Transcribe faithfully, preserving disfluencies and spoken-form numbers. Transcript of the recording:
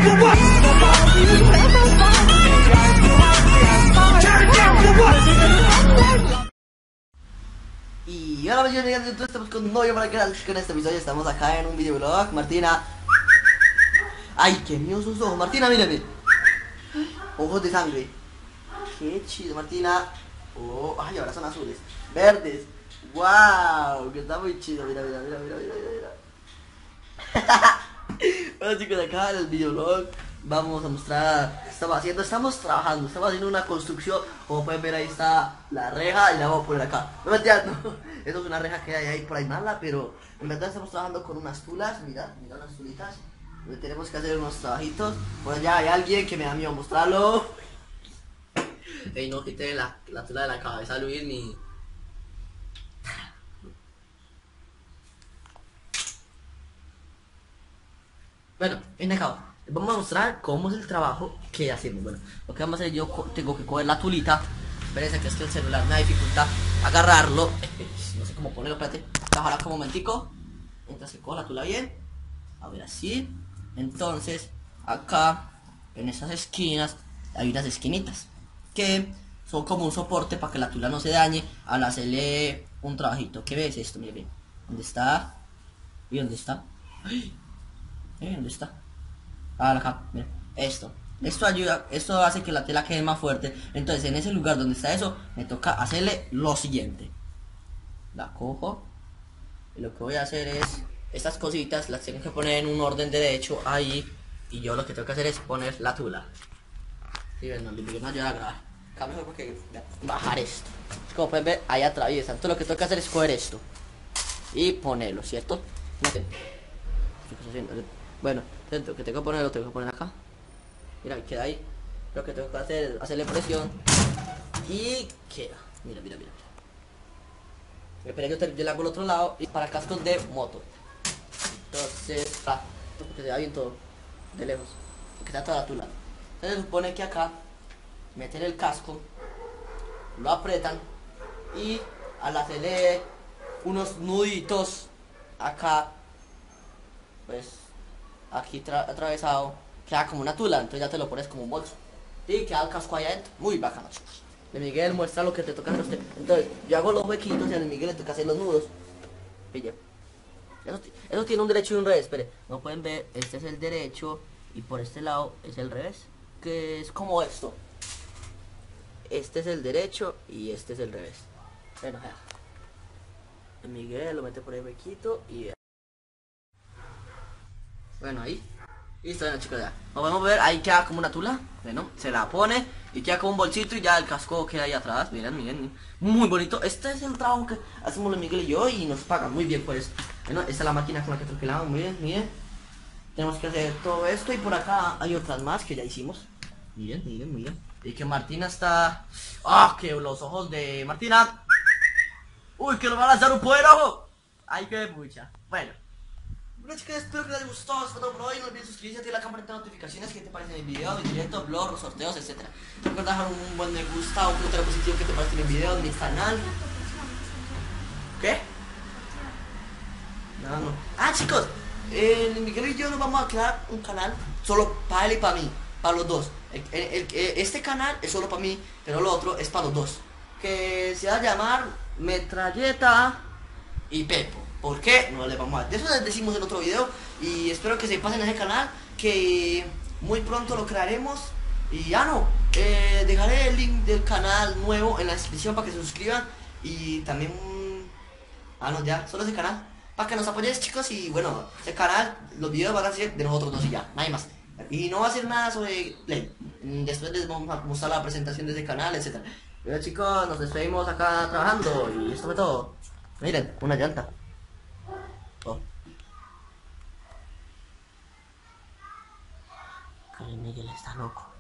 Y hola amigos, entonces estamos con un novio para el canal. Con este episodio estamos acá en un videoblog. Martina. Ay, qué míos sus ojos. Martina, mírame. Ojos de sangre. Qué chido, Martina. Oh, ay, ahora son azules. Verdes. Wow, que está muy chido. Mira, mira, mira, mira, mira, mira. Bueno chicos, acá en el videoblog vamos a mostrar qué estamos haciendo. Estamos trabajando, estamos haciendo una construcción. Como pueden ver, ahí está la reja y la vamos a poner acá. No me entiendo, esto es una reja que hay ahí por ahí mala, pero en verdad estamos trabajando con unas tulas. Mira, mira unas tulitas. Donde tenemos que hacer unos trabajitos. Pues ya hay alguien que me da miedo mostrarlo. Ey, no quité la, la tula de la cabeza, Luis, ni... Bueno, ven acá, vamos a mostrar cómo es el trabajo que hacemos. Bueno, lo que vamos a hacer, yo tengo que coger la tulita. Espérense que es que el celular me dificulta agarrarlo. No sé cómo ponerlo, espérate. Bajará como un momentico. Mientras que cojo la tula bien. A ver, así. Entonces, acá, en esas esquinas, hay unas esquinitas que son como un soporte para que la tula no se dañe al hacerle un trabajito. ¿Qué ves esto? Mira bien. ¿Dónde está? ¿Y dónde está? ¡Ay! ¿Eh? ¿Dónde está? Ah, acá, mira, esto Esto ayuda, esto hace que la tela quede más fuerte. Entonces en ese lugar donde está eso, me toca hacerle lo siguiente. La cojo y lo que voy a hacer es, estas cositas las tengo que poner en un orden de derecho ahí. Y yo lo que tengo que hacer es poner la tula. Sí, bueno, no me ayuda a grabar. Acá mejor porque bajar esto. Como pueden ver, ahí atraviesa. Entonces lo que tengo que hacer es coger esto y ponerlo, ¿cierto? Bueno, lo que tengo que poner lo tengo que poner acá. Mira, queda ahí. Lo que tengo que hacer es hacerle presión y queda. Mira, mira, mira. Espera que yo le hago el otro lado y para cascos de moto. Entonces, ah, porque se vea bien todo de lejos, porque está toda la tula. Entonces se supone que acá meten el casco, lo apretan y al hacerle unos nuditos acá, pues aquí atravesado, queda como una tula, entonces ya te lo pones como un bolso y queda el casco allá adentro, muy bacano, chicos. De Miguel muestra lo que te toca hacer a usted. Entonces yo hago los huequitos y a Miguel le toca hacer los nudos. Pilla. Eso, eso tiene un derecho y un revés, espere. No pueden ver, este es el derecho y por este lado es el revés, que es como esto. Este es el derecho y este es el revés. Bueno, ya. Miguel lo mete por el huequito y... Bueno, ahí. Listo, bueno chicos, ya. Como podemos ver, ahí queda como una tula. Bueno, se la pone y queda como un bolsito y ya el casco queda ahí atrás. Miren, miren. Muy bonito. Este es el trabajo que hacemos Miguel y yo y nos pagan muy bien por eso. Bueno, esta es la máquina con la que troquelamos. Miren, miren. Tenemos que hacer todo esto y por acá hay otras más que ya hicimos. Miren, miren, miren. Y que Martina está... ¡Ah! Que los ojos de Martina... ¡Uy! Que nos va a lanzar un poder ojo. ¡Ay, qué mucha! Bueno. Bueno chicos, espero que les haya gustado este video por hoy. No olviden suscribirse, activar la campanita de notificaciones que te parecen en el video, en directo, blog, sorteos, etcétera. Recuerda dejar un buen me gusta, un comentario positivo que te parece en el video, en mi canal. ¿Qué? No, no. Ah chicos, eh, Miguel y yo nos vamos a crear un canal solo para él y para mí, para los dos. El, el, el, este canal es solo para mí, pero lo otro es para los dos. Que se va a llamar Metralleta y Pepo. ¿Por qué? No le vamos a... De eso les decimos en otro video. Y espero que se pasen a ese canal, que muy pronto lo crearemos. Y ya no, eh, dejaré el link del canal nuevo en la descripción para que se suscriban. Y también... Ah, no, ya, solo ese canal para que nos apoyes chicos. Y bueno, ese canal, los videos van a ser de nosotros dos y ya, nadie más. Y no va a ser nada sobre Play. Después les vamos a mostrar la presentación de ese canal, etcétera. Pero chicos, nos despedimos acá trabajando. Y esto fue todo. Miren, una llanta. Oh. Miguel está loco.